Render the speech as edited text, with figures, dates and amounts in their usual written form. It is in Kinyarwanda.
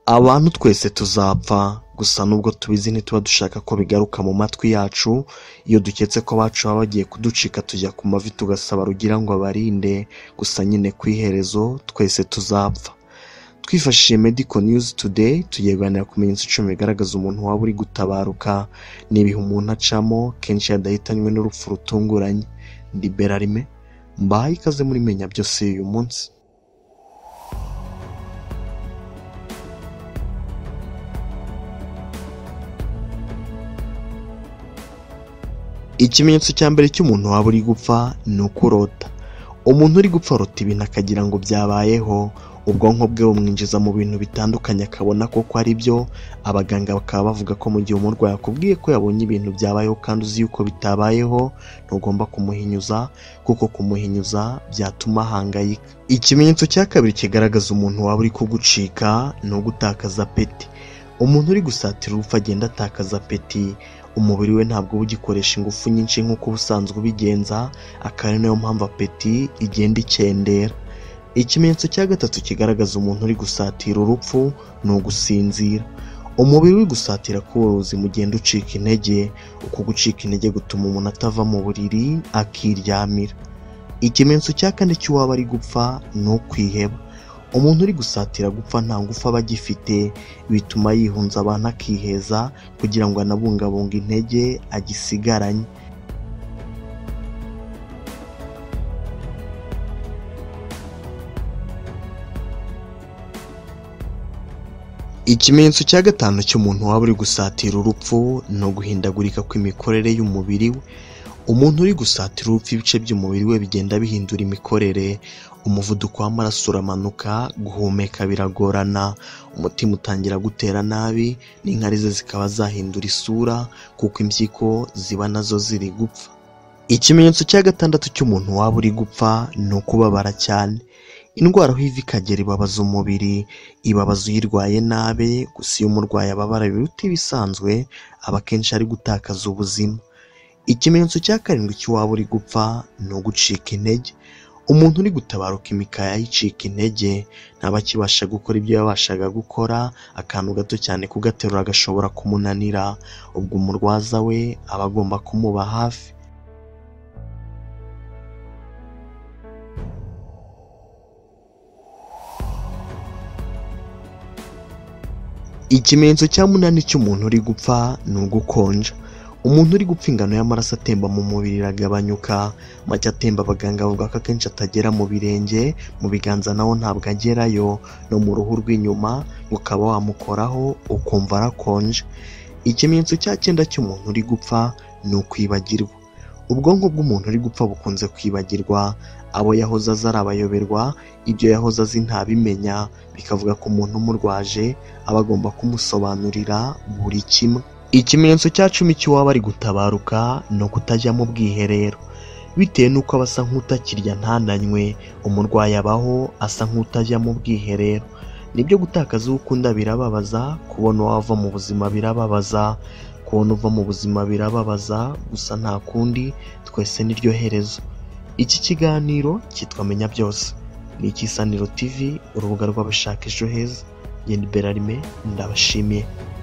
Abantu twese tuzapfa, gusa nubwo tubizi ntituba dushaka ko bigaruka mu matwi yacu. Iyo duketse ko abacu baba bagiye kuducika tujya ku mavi tugasaba rugira ngo abarinde, gusa nyine ku iherezo twese tuzapfa. Twifashishije Medical News Today tugiye kuganira ku bimenyetso 10 bigaragaza umuntu waba uri gutabaruka n'ibihe umuntu acamo kenshi yadahitanywe n'urupfu rutunguranye. Ndi Berarime, mbahaye ikaze muri Menya Byose uyu munsi. Ikimenyetso cya mbere cy'umuntu waba uri gupfa ni ukurota. Umuntu uri gupfa arota ibintu akagira ngo byabayeho, ubwonko bwe bumwinjiza mu bintu bitandukanye akabona ko ari byo. Abaganga bakaba bavuga ko mu gihe umurwayi akubwiye ko yabonye ibintu byabayeho kandi uzi yuko bitabayeho, ntugomba kumuhinyuza, kuko kumuhinyuza byatuma ahangayika. Ikimenyetso cya kabiri kigaragaza umuntu waba uri kugucika ni ugutakaza apeti. Umuntu uri gusatira urupfu agenda atakaza apeti. Umubiri we ntabwo uba ugikoresha ingufu nyinshi nk'uko ubusanzwe ubigenza, akaba ari nayo mpamvu apeti igenda ikendera. Ikimenyetso cya gatatu kigaragaza umuntu uri gusatira urupfu ni ugusinzira. Umubiri uri gusatira kubura ubuzima ugenda ucika intege. Uku gucika intege gutuma umuntu atava mu buriri akiryamira. Ikimenyetso cya kane cy'uwaba ari gupfa ni ukwiheba. Umuntu uri gusatira gupfa nta ngufu aba agifite, bituma yihunza abantu akiheza kugira ngo anabungabunge intege agisigaranye. Ikimenyetso cya gatanu cy'umuntu waba uri gusatira urupfu ni uguhindagurika kw'imikorere y'umubiri we. Umuntu uri gusatira urupfu ibice by'umubiri we bigenda bihindura imikorere. Umuvuduko w'amaraso uramanuka, guhumeka biragorana, umutima utangira gutera nabi, n'inkari ze zikaba zahindura isura kuko impyiko ziba nazo ziri gupfa. Ikimenyetso cya gatandatu cy'umuntu waba uri gupfa ni ukubabara cyane. Indwara aho iva ikagera ibabaza umubiri, ibabaza uyirwaye nabi, gusa iyo umurwayi ababara biruta ibisanzwe aba akenshi ari gutakaza ubuzima. Ikimenyetso cya karindwi cy'uwaba uri gupfa ni ugucika intege. Umuntu uri gutabaruka imikaya yicika intege, ntaba akibasha gukora ibyo yabashaga gukora, akantu gato cyane kugaterura gashobora kumunanira. Ubwo umurwaza we aba agomba kumuba hafi. Ikimenyetso cya munani cy'umuntu uri gupfa ni ugukonja. Umuntu uri gupfa ingano y'amaraso atemba mu mubiri iragabanyuka. Make atemba abaganga bavuga ko akenshi atagera mu birenge, mu biganza naho ntabwo agerayo, no mu ruhu rw'inyuma ukaba wamukoraho ukumva arakonje. Ikimenyetso cya 9 cy'umuntu uri gupfa ni ukwibagirwa. Ubwonko bw'umuntu uri gupfa bukunze kwibagirwa. Abo yahoze azi arabayoberwa, ibyo yahoze azi ntabimenya, bikavuga ko umuntu umurwaje aba agomba kumusobanurira buri kimwe. Ikimenyetso cya 10 cy'uwaba ari gutabaruka ni ukutajya mu bwiherero. Bitewe n'uko aba asa nk'utakirya ntananywe, umurwayi abaho asa nk'utajya mu bwiherero. Nibyo gutakaza uwo ukunda birababaza, kubona wava mu buzima birababaza, kubona uva mu buzima birababaza, gusa nta kundi, twese niryo herezo. Iki kiganiro cyitwa Menya Byose, ni icy'Isaniro TV, urubuga rw'abashaka ejo heza. Ndi Berarime, ndabashimiye.